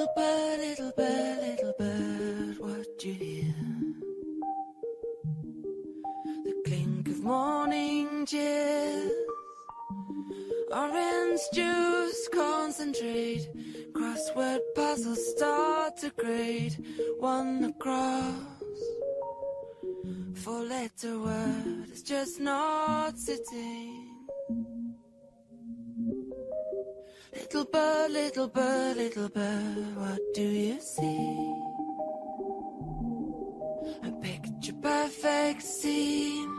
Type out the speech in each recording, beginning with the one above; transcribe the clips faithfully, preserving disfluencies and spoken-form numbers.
Little bird, little bird, little bird, what do you hear? The clink of morning cheers, orange juice, concentrate, crossword puzzles start to grade, one across, four-letter word is just not sitting. Little bird, little bird, little bird, what do you see? A picture perfect scene.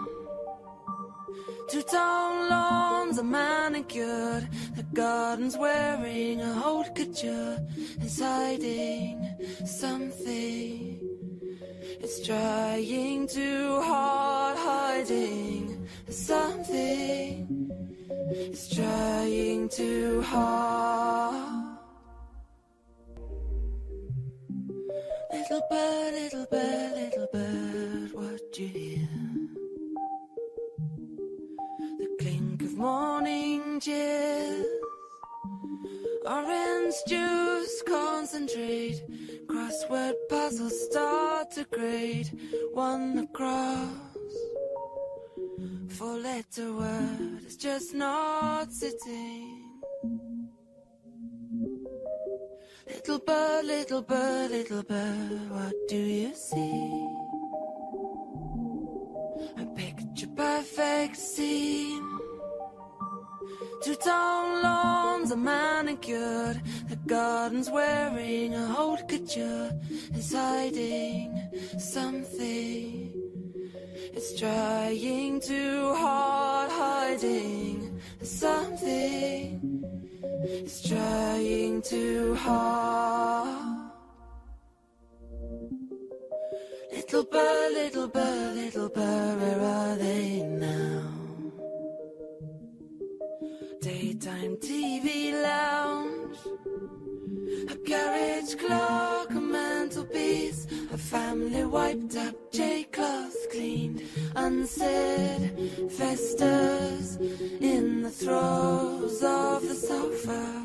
Two-tone lawns are manicured. The garden's wearing a haute couture. It's hiding something. It's trying too hard, hiding something. It's trying too hard. Little bird, little bird, little bird, what do you hear? The clink of morning cheers, orange juice, concentrate, crossword puzzles start to grade, one across, four-letter word is just not sitting. Little bird, little bird, little bird, what do you see? A picture perfect scene. Two-tone lawns are manicured. The garden's wearing a haute couture. It's hiding something. It's trying too hard, hiding something. It's trying too hard. Little bird, little bird, little bird, where are they now? Daytime T V lounge, a garage clock, a mantelpiece, a family wiped up J-cloth cleaned, unsaid festus in the throes of the sofa.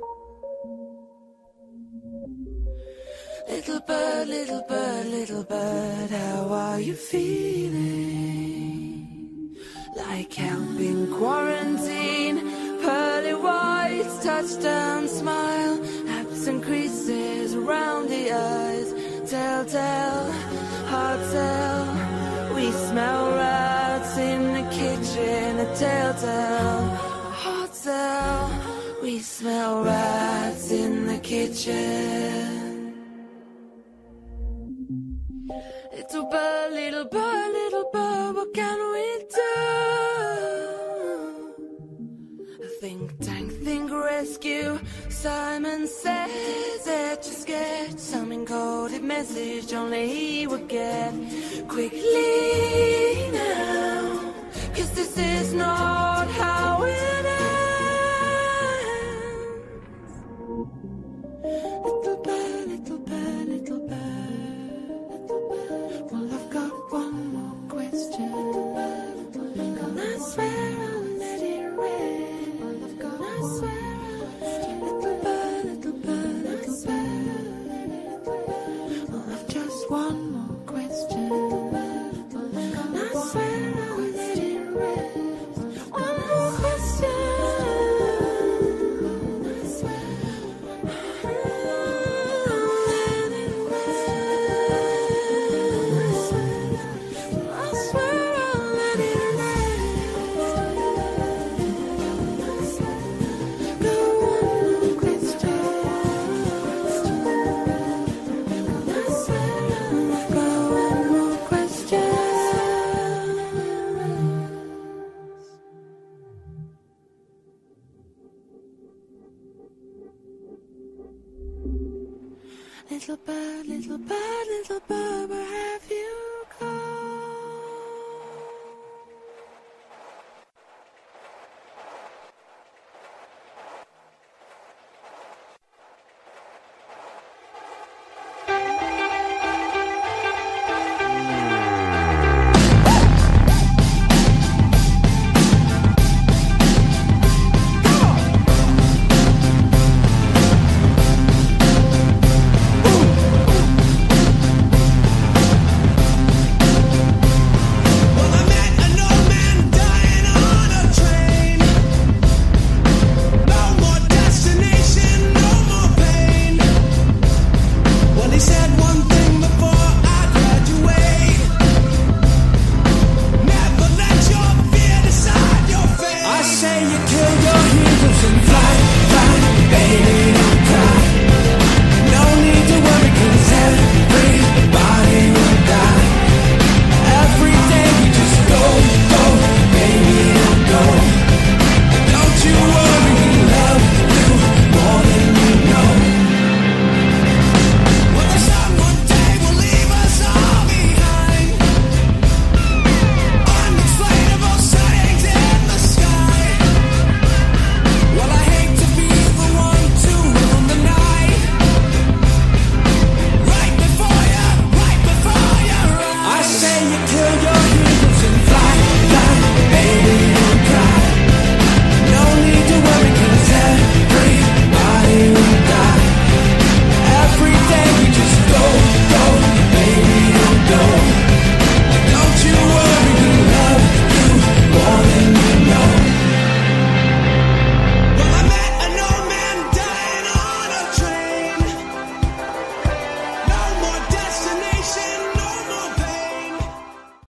Little bird, little bird, little bird, how are you feeling? Like helping quarantine, pearly whites, touchdown smile, absent creases around the eyes, telltale, hard sell. We smell rats in the kitchen, a telltale, hard sell. We smell rats in the kitchen. Little bird, little bird, little bird, what can we do? A think tank, think rescue. Simon says that you scared. Some encoded message only he would get. Quickly now, 'cause this is not how it ends. Little bird, little bird, little bird. Well, I've got one more question, and I swear I'll let it rest. Well, I've got, I swear I'll little bird, little bird, little bird. Well, I've just one more question, and I swear I'll let it rest. One more question, and I swear I'll let it rest. Little bird, little bird, little bird, where have you gone? say you kill your heroes and fly